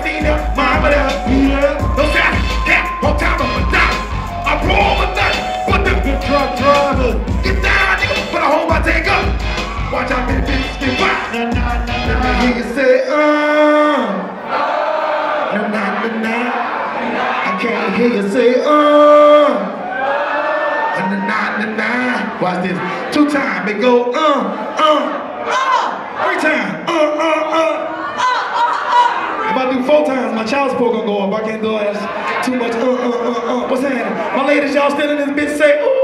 seen them, mama there. No sound, cat, on top of a dog. I roll with that, but the good truck driver. Get down, nigga, put a whole my take up. Watch out, baby, bitch, get wild. Let me hear you say, I can't hear you say, Watch this. 2 times, it go, 3 times, If I do 4 times, my child support gonna go up. I can't do it. Too much, What's happening? My ladies, y'all still in this bitch say, ooh.